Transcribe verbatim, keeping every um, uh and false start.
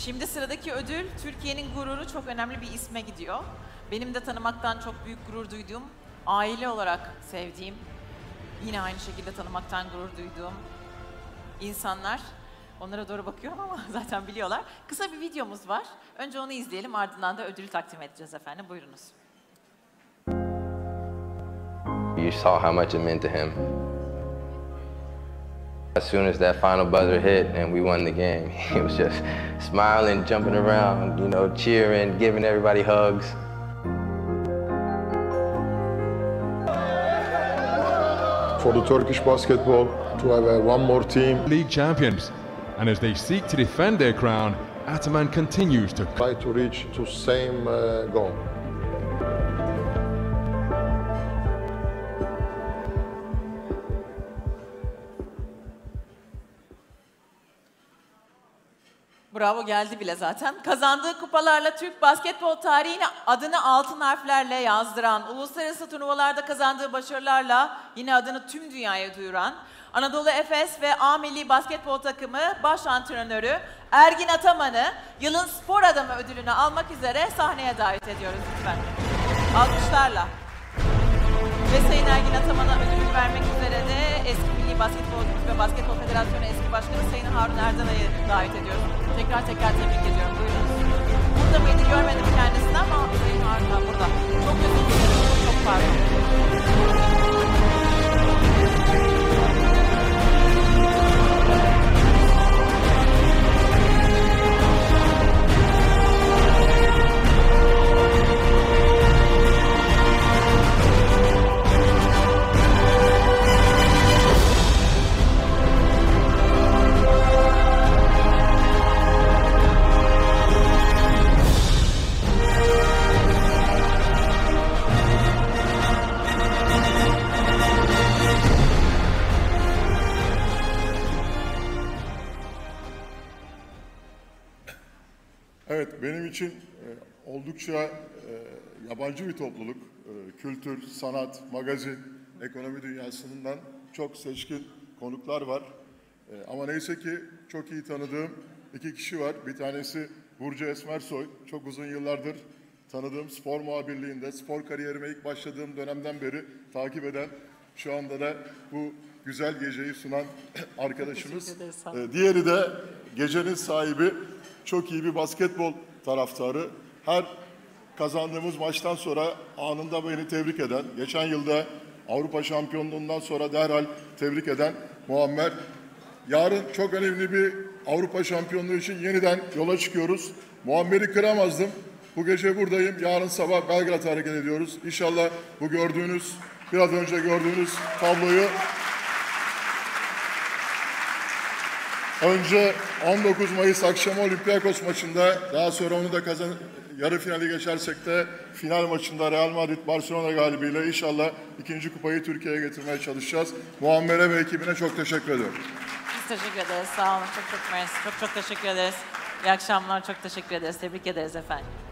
Şimdi sıradaki ödül, Türkiye'nin gururu, çok önemli bir isme gidiyor. Benim de tanımaktan çok büyük gurur duyduğum, aile olarak sevdiğim, yine aynı şekilde tanımaktan gurur duyduğum insanlar. Onlara doğru bakıyorum ama zaten biliyorlar. Kısa bir videomuz var. Önce onu izleyelim, ardından da ödülü takdim edeceğiz efendim. Buyurunuz. You saw how much it meant to him. As soon as that final buzzer hit and we won the game, he was just smiling, jumping around, you know, cheering, giving everybody hugs. For the Turkish basketball to have uh, one more team. League champions, and as they seek to defend their crown, Ataman continues to Try to reach to same uh, goal. Bravo, geldi bile zaten. Kazandığı kupalarla Türk basketbol tarihine adını altın harflerle yazdıran, uluslararası turnuvalarda kazandığı başarılarla yine adını tüm dünyaya duyuran, Anadolu Efes ve A Milli Basketbol Takımı baş antrenörü Ergin Ataman'ı yılın spor adamı ödülünü almak üzere sahneye davet ediyoruz lütfen. Alkışlarla. Ve Sayın Ergin Ataman'a ödülünü vermek üzere de eski Milli Basketbol ve Basketbol Federasyonu eski başkanı Sayın Harun Erdanay'ı davet ediyoruz. Tekrar tekrar tebrik ediyorum. Buyurunuz. Burada mıydı görmedim kendisini ama Sayın Harun burada. Çok özür dilerim. Çok pardon. Evet, benim için e, oldukça e, yabancı bir topluluk. E, kültür, sanat, magazin, ekonomi dünyasından çok seçkin konuklar var. E, ama neyse ki çok iyi tanıdığım iki kişi var. Bir tanesi Burcu Esmersoy, çok uzun yıllardır tanıdığım, spor muhabirliğinde, spor kariyerime ilk başladığım dönemden beri takip eden, şu anda da bu güzel geceyi sunan arkadaşımız. E, diğeri de gecenin sahibi, çok iyi bir basketbol taraftarı. Her kazandığımız maçtan sonra anında beni tebrik eden, geçen yılda Avrupa şampiyonluğundan sonra derhal tebrik eden Muammer. Yarın çok önemli bir Avrupa şampiyonluğu için yeniden yola çıkıyoruz. Muammer'i kıramazdım. Bu gece buradayım. Yarın sabah Belgrad'a hareket ediyoruz. İnşallah bu gördüğünüz, biraz önce gördüğünüz tabloyu önce on dokuz Mayıs akşamı Olympiakos maçında, daha sonra onu da kazan, yarı finali geçersek de final maçında Real Madrid Barcelona galibiyle inşallah ikinci kupayı Türkiye'ye getirmeye çalışacağız. Muammer'e ve ekibine çok teşekkür ediyorum. Biz teşekkür ederiz. Sağ olun. Çok çok mersi. Çok çok teşekkür ederiz. İyi akşamlar. Çok teşekkür ederiz. Tebrik ederiz efendim.